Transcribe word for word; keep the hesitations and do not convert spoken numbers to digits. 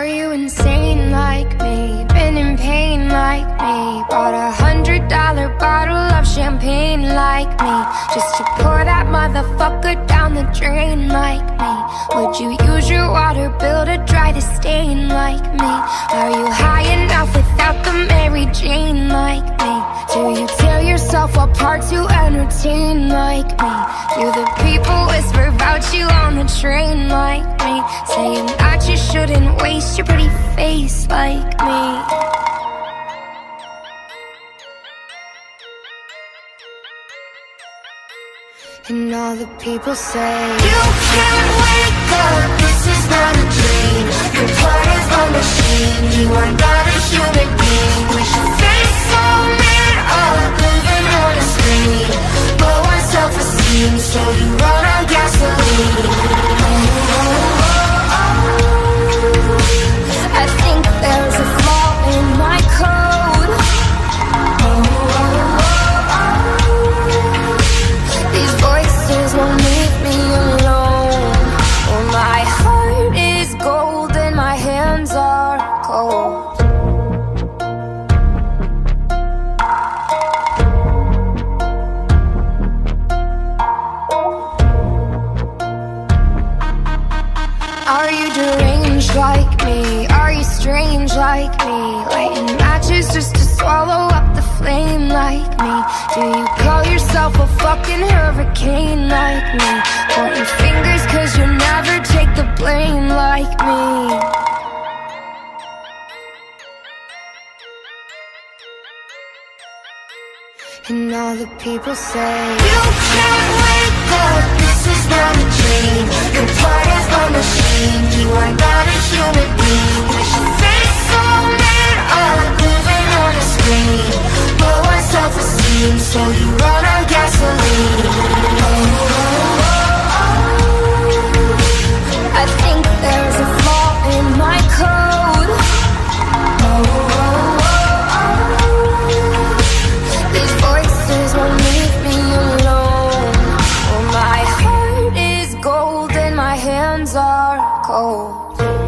Are you insane like me? Been in pain like me? Bought a hundred dollar bottle of champagne like me, just to pour that motherfucker down the drain like me? Would you use your water bill to dry the stain like me? Are you high enough without the Mary Jane like me? Do you tear yourself apart to entertain like me? Do the people whisper about you on the train like me, saying that you shouldn't waste your pretty face like me? And all the people say, you can't wake up, this is not a dream. You're part of a machine, you are not a human being. With your face so made up, living on a screen. Low on self-esteem, so you run on gasoline. Oh, oh, oh, oh. I think there's a flaw in my code. Oh, oh, oh, oh. These voices won't leave me alone. Oh, my heart is gold and my hands are cold. Are you deranged like me? Are you strange like me? Lighting matches just to swallow up the flame like me? Do you call yourself a fucking hurricane like me? Pointing fingers cause you never take the blame like me? And all the people say, you can't wake up, this is not a dream. You're part of a machine, you are not a human being. With your face so made up, living on a screen. Low on self-esteem, so you run on gasoline. Oh, oh, oh, oh. I think there's a flaw in my code. Oh, oh, oh, oh. These voices won't leave me alone. Oh, my heart is gold and my hands are cold.